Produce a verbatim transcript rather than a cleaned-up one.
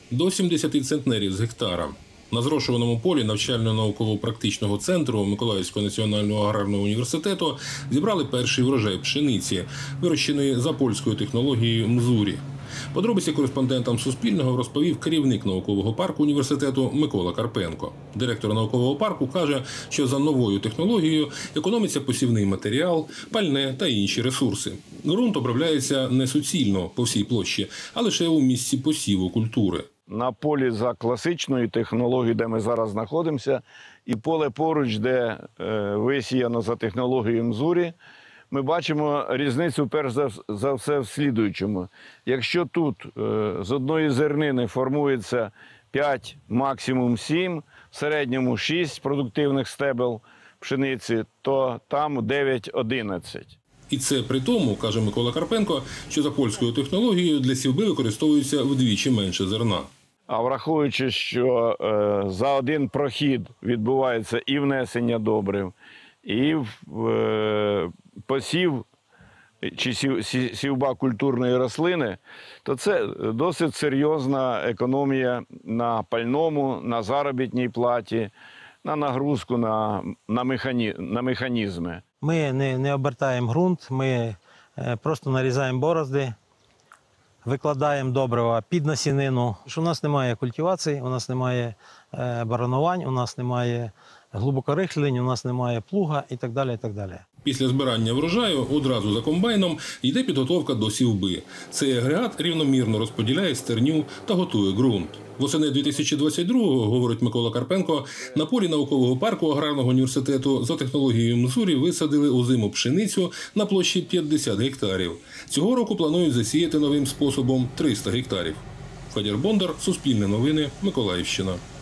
до сімдесяти центнерів з гектара. На зрошуваному полі навчально-науково-практичного центру Миколаївського національного аграрного університету зібрали перший врожай пшениці, вирощеної за польською технологією Мзурі. Подробиці кореспондентам Суспільного розповів керівник наукового парку університету Микола Карпенко. Директор наукового парку каже, що за новою технологією економиться посівний матеріал, пальне та інші ресурси. Ґрунт обробляється не суцільно по всій площі, а лише у місці посіву культури. На полі за класичною технологією, де ми зараз знаходимося, і поле поруч, де е, висіяно за технологією Мзурі, ми бачимо різницю, перш за все, в слідуючому. Якщо тут е, з одної зернини формується п'ять, максимум сім, в середньому шість продуктивних стебел пшениці, то там дев'ять-одинадцять. І це при тому, каже Микола Карпенко, що за польською технологією для сівби використовується вдвічі менше зерна. А враховуючи, що е, за один прохід відбувається і внесення добрив, і е, посів чи сів, сівба культурної рослини, то це досить серйозна економія на пальному, на заробітній платі, на нагрузку на, на, механі, на механізми. Ми не, не обертаємо ґрунт, ми е, просто нарізаємо борозди, викладаємо добрива під насінину. У нас немає культивації, у нас немає е, баранувань, у нас немає глибокорихлень, у нас немає плуга і так далі, і так далі. Після збирання врожаю одразу за комбайном йде підготовка до сівби. Цей агрегат рівномірно розподіляє стерню та готує ґрунт. Восени дві тисячі двадцять другого, говорить Микола Карпенко, на полі наукового парку аграрного університету за технологією Мзурі висадили озиму пшеницю на площі п'ятдесят гектарів. Цього року планують засіяти новим способом триста гектарів. Федір Бондар, Суспільне новини, Миколаївщина.